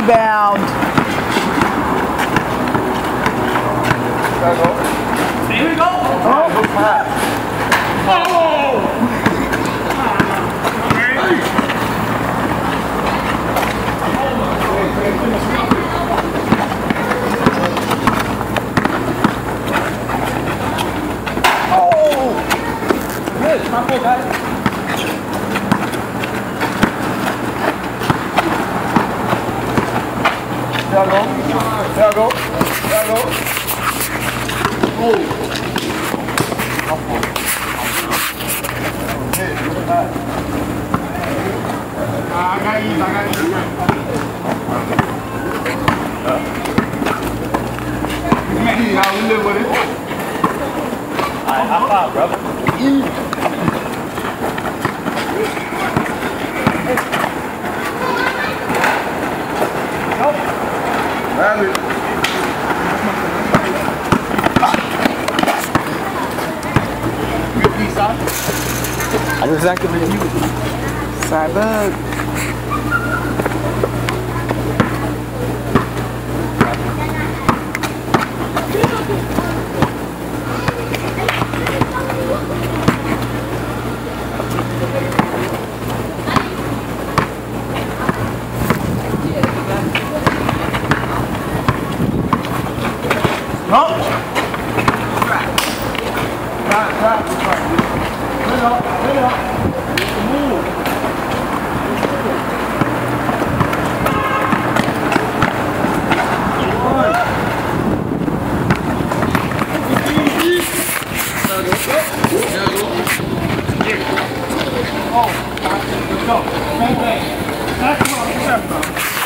Rebound. Here we go. Good. Not good, guys. There go. I got you. How we live with it? High five, bro. I just activated you. Side bug. Let's go. Same thing. That's what I'm talking about.